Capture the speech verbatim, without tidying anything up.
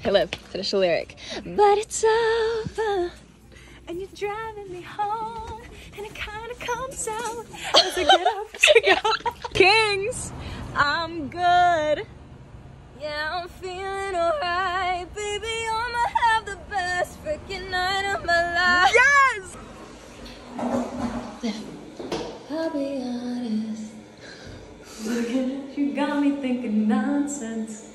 Hey, Liv, finish the lyric. But it's over, and you're driving me home, and it kind of comes out as I get up to go. Kings, I'm good. Yeah, I'm feeling alright, baby. I'ma have the best freaking night of my life. Yes! Liv, I'll be honest. Look at you, got me thinking nonsense.